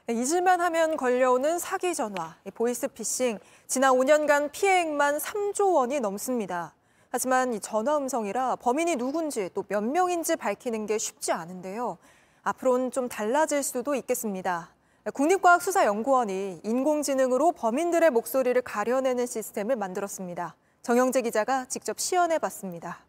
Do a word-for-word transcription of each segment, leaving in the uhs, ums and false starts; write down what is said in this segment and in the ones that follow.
잊을만 하면 걸려오는 사기 전화, 보이스피싱. 지난 오 년간 피해액만 삼조 원이 넘습니다. 하지만 이 전화 음성이라 범인이 누군지 또 몇 명인지 밝히는 게 쉽지 않은데요. 앞으로는 좀 달라질 수도 있겠습니다. 국립과학수사연구원이 인공지능으로 범인들의 목소리를 가려내는 시스템을 만들었습니다. 정영재 기자가 직접 시연해봤습니다.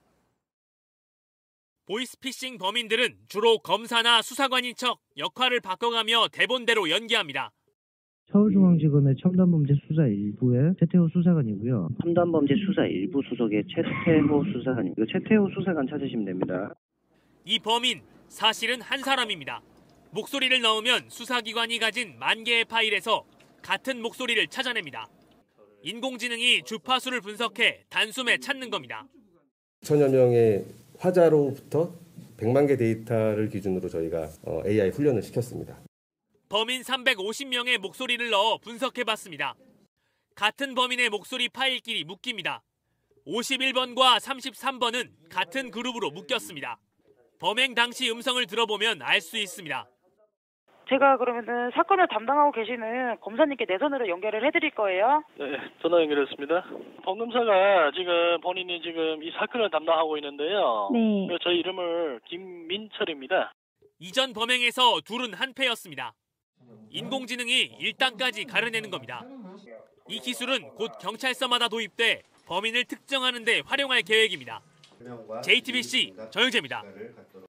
보이스피싱 범인들은 주로 검사나 수사관인 척 역할을 바꿔가며 대본대로 연기합니다. 서울중앙지검의 첨단범죄 수사 일부의 최태호 수사관이고요. 첨단범죄 수사 일부 소속의 최태호 수사관이고요. 최태호 수사관 찾으시면 됩니다. 이 범인 사실은 한 사람입니다. 목소리를 넣으면 수사기관이 가진 만 개의 파일에서 같은 목소리를 찾아냅니다. 인공지능이 주파수를 분석해 단숨에 찾는 겁니다. 천여 명의 화자로부터 백만 개 데이터를 기준으로 저희가 에이아이 훈련을 시켰습니다. 범인 삼백오십 명의 목소리를 넣어 분석해봤습니다. 같은 범인의 목소리 파일끼리 묶입니다. 오십일 번과 삼십삼 번은 같은 그룹으로 묶였습니다. 범행 당시 음성을 들어보면 알 수 있습니다. 제가 그러면은 사건을 담당하고 계시는 검사님께 내선으로 연결을 해드릴 거예요. 네, 전화 연결했습니다. 범검사가 지금 본인이 지금 이 사건을 담당하고 있는데요. 네. 저희 이름을 김민철입니다. 이전 범행에서 둘은 한패였습니다. 인공지능이 일당까지 가려내는 겁니다. 이 기술은 곧 경찰서마다 도입돼 범인을 특정하는 데 활용할 계획입니다. 제이티비씨 정영재입니다.